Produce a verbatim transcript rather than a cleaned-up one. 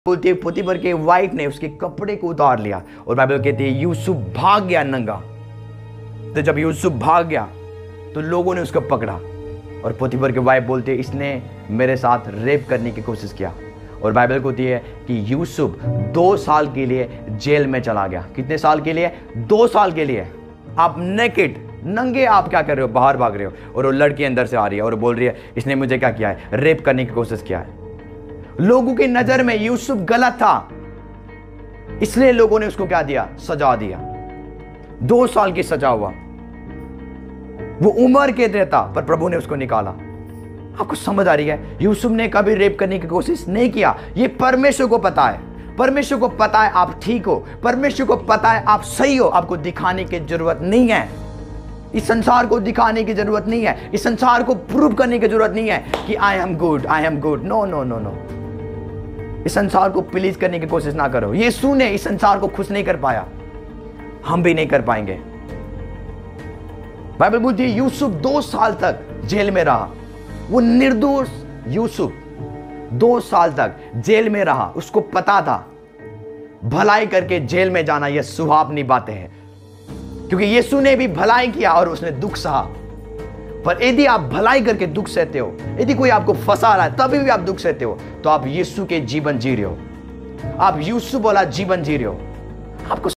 बोलती है पोतीफर के वाइफ ने उसके कपड़े को उतार लिया और बाइबल कहती है यूसुफ भाग गया नंगा। तो जब यूसुफ भाग गया तो लोगों ने उसको पकड़ा और पोतीफर के वाइफ बोलती है इसने मेरे साथ रेप करने की कोशिश किया। और बाइबल कहती है कि यूसुफ दो साल के लिए जेल में चला गया। कितने साल के लिए? दो साल के लिए। आप नेकेड नंगे आप क्या कर रहे हो? बाहर भाग रहे हो और वो लड़की अंदर से आ रही है और बोल रही है इसने मुझे क्या किया है? रेप करने की कोशिश किया है। लोगों की नजर में यूसुफ गलत था, इसलिए लोगों ने उसको क्या दिया? सजा दिया। दो साल की सजा हुआ। वो उम्र कैद रहता पर प्रभु ने उसको निकाला। आपको समझ आ रही है? यूसुफ ने कभी रेप करने की कोशिश नहीं किया। ये परमेश्वर को पता है। परमेश्वर को पता है आप ठीक हो। परमेश्वर को पता है आप सही हो। आपको दिखाने की जरूरत नहीं है। इस संसार को दिखाने की जरूरत नहीं है। इस संसार को प्रूव करने की जरूरत नहीं है कि I am good, I am good. No no no no. इस संसार को प्लीज करने की कोशिश ना करो। यीशु ने इस संसार को खुश नहीं कर पाया, हम भी नहीं कर पाएंगे। बाइबल बोलती है यूसुफ दो साल तक जेल में रहा। वो निर्दोष यूसुफ दो साल तक जेल में रहा। उसको पता था भलाई करके जेल में जाना यह सुहावनी बातें हैं, क्योंकि यीशु ने भी भलाई किया और उसने दुख सहा। पर यदि आप भलाई करके दुख सहते हो, यदि कोई आपको फंसा रहा है तभी भी आप दुख सहते हो, तो आप यीशु के जीवन जी रहे हो। आप यूसुफ वाला जीवन जी रहे हो। आपको